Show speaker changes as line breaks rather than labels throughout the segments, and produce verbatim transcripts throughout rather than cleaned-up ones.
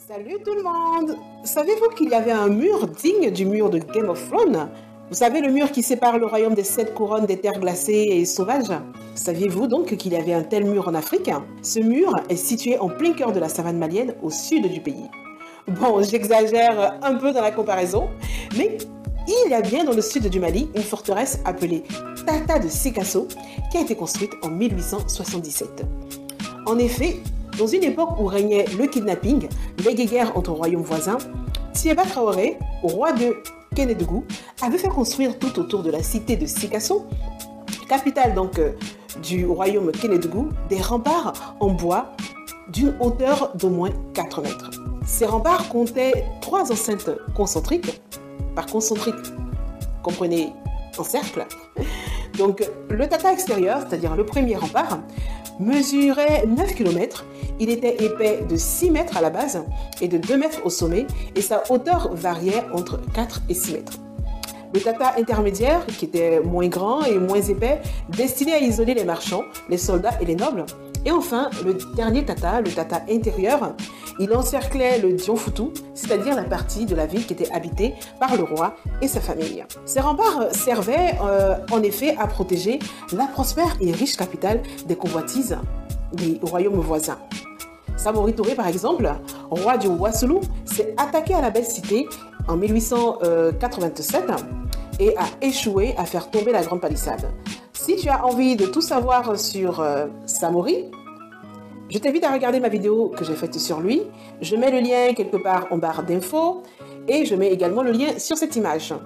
Salut tout le monde! Savez-vous qu'il y avait un mur digne du mur de Game of Thrones? Vous savez, le mur qui sépare le royaume des sept couronnes des terres glacées et sauvages? Saviez-vous donc qu'il y avait un tel mur en Afrique? Ce mur est situé en plein cœur de la savane malienne, au sud du pays. Bon, j'exagère un peu dans la comparaison, mais il y a bien dans le sud du Mali une forteresse appelée Tata de Sikasso qui a été construite en mille huit cent soixante-dix-sept. En effet, dans une époque où régnait le kidnapping, les guerres entre royaumes voisins, Thiéba Traoré, roi de Kénédougou, avait fait construire tout autour de la cité de Sikasso, capitale donc euh, du royaume Kénédougou, des remparts en bois d'une hauteur d'au moins quatre mètres. Ces remparts comptaient trois enceintes concentriques, par concentrique, comprenez en cercle. Donc le tata extérieur, c'est-à-dire le premier rempart, mesurait neuf kilomètres, il était épais de six mètres à la base et de deux mètres au sommet et sa hauteur variait entre quatre et six mètres. Le tata intermédiaire, qui était moins grand et moins épais, destiné à isoler les marchands, les soldats et les nobles. Et enfin, le dernier tata, le tata intérieur, il encerclait le Dionfoutou, c'est-à-dire la partie de la ville qui était habitée par le roi et sa famille. Ces remparts servaient euh, en effet à protéger la prospère et riche capitale des convoitises des royaumes voisins. Samori Touré, par exemple, roi du Wassoulou, s'est attaqué à la belle cité en mille huit cent quatre-vingt-sept et a échoué à faire tomber la grande palissade. Si tu as envie de tout savoir sur euh, Samori, je t'invite à regarder ma vidéo que j'ai faite sur lui. Je mets le lien quelque part en barre d'infos et je mets également le lien sur cette image.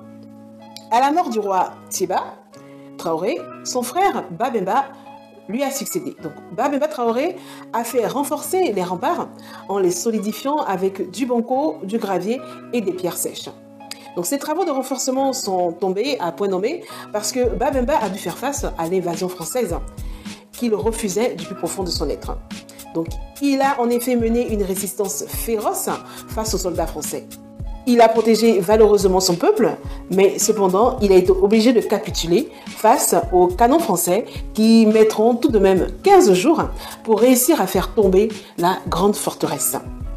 À la mort du roi Thiéba Traoré, son frère Babemba lui a succédé. Donc Babemba Traoré a fait renforcer les remparts en les solidifiant avec du banco, du gravier et des pierres sèches. Donc ces travaux de renforcement sont tombés à point nommé parce que Babemba a dû faire face à l'invasion française qu'il refusait du plus profond de son être. Donc il a en effet mené une résistance féroce face aux soldats français. Il a protégé valeureusement son peuple, mais cependant il a été obligé de capituler face aux canons français qui mettront tout de même quinze jours pour réussir à faire tomber la grande forteresse.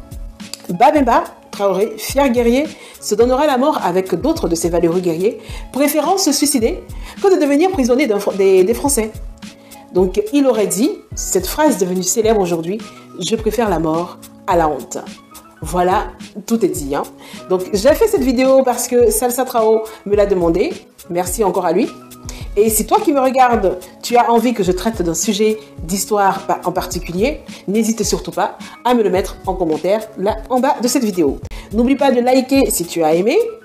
Babemba Traoré, fier guerrier, se donnera la mort avec d'autres de ses valeureux guerriers, préférant se suicider que de devenir prisonnier des, des Français. Donc il aurait dit, cette phrase devenue célèbre aujourd'hui, « Je préfère la mort à la honte ». Voilà, tout est dit. Hein. Donc j'ai fait cette vidéo parce que Salsa Trao me l'a demandé, merci encore à lui. Et si toi qui me regardes, tu as envie que je traite d'un sujet d'histoire en particulier, n'hésite surtout pas à me le mettre en commentaire là en bas de cette vidéo. N'oublie pas de liker si tu as aimé,